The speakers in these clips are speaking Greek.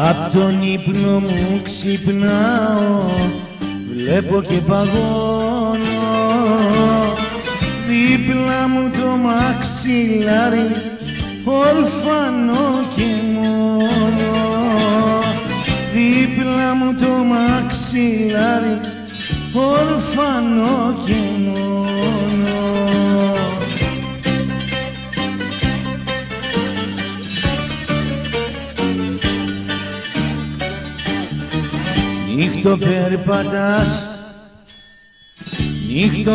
Απ' τον ύπνο μου ξυπνάω, βλέπω και παγώνω, δίπλα μου το μαξιλάρι, ορφανό και μόνο. Δίπλα μου το μαξιλάρι, ορφανό και μόνο. Νύχτο περπατάς, νύχτο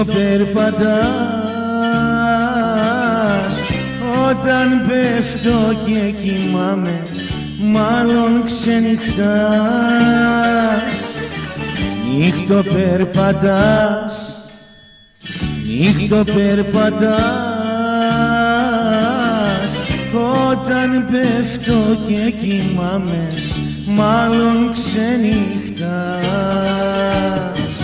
περπατάς, όταν πέφτω και κοιμάμαι, μάλλον ξενυχτάς. Νύχτο περπατάς, νύχτο περπατάς, όταν πέφτω και κοιμάμαι, μάλλον ξενυχτάς.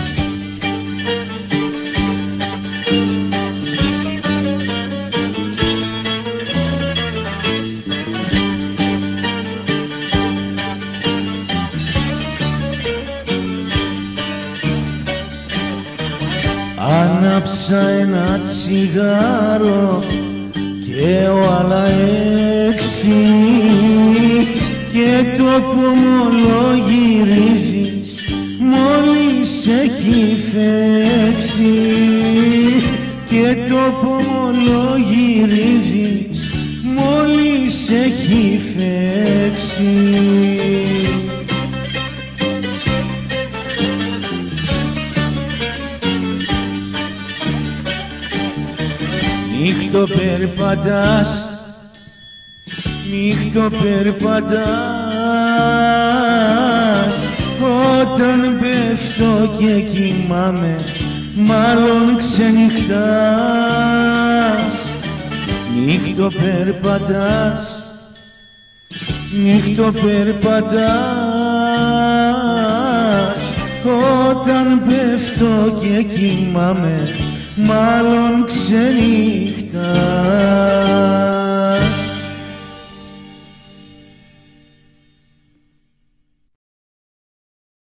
Άναψα ένα τσιγάρο και ο άλλα 6 και το πομολό γυρίζεις μόλις έχει φέξει, και το πομολό γυρίζεις μόλις έχει φέξει. Νύχτο περπατάς, νύχτο περπατάς, όταν πέφτω και κοιμάμαι, μάλλον ξενυχτάς. Νύχτο περπατάς, νύχτο περπατάς, όταν πέφτω και κοιμάμαι, μάλλον ξενύχτας.